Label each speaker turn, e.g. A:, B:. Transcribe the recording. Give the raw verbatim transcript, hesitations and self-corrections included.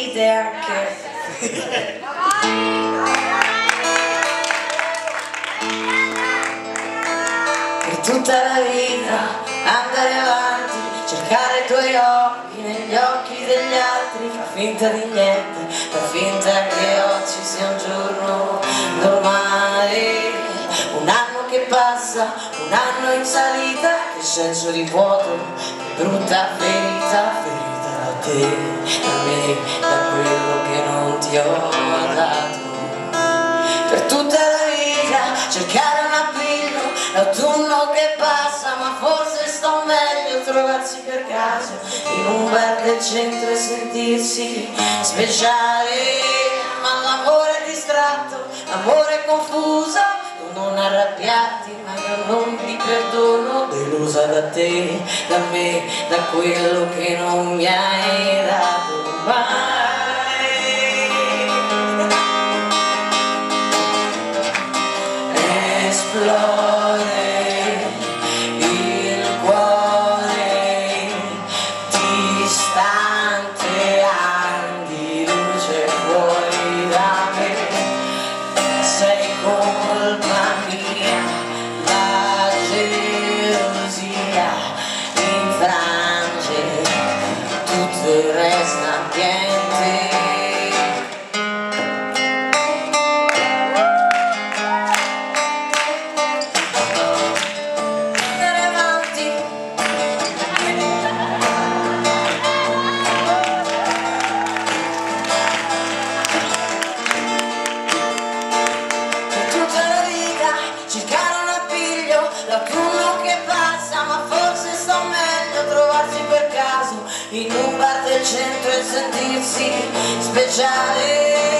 A: vite anche. Per tutta la vita andare avanti, cercare i tuoi occhi negli occhi degli altri, fa finta di niente, fa finta che oggi sia un giorno normale. Un anno che passa, un anno in salita, che senso di vuoto, che brutta ferita, ferita da te, da me, da quello che non ti ho dato. Per tutta la vita cercare un appiglio, l'autunno che passa, ma forse sto meglio trovarsi per caso in un bar del centro e sentirsi speciale. Ma l'amore è distratto, l'amore è confuso, non arrabbiarti, ma io non ti perdono, delusa da te, da me, da quello che non mi hai dato mai. Esplode il cuore, distante anni di luce fuori da me, sei colpa mia, la gelosia infrange, tutto resta niente. L'autunno che passa, ma forse sto meglio trovarsi per caso in un bar del centro e sentirsi speciale.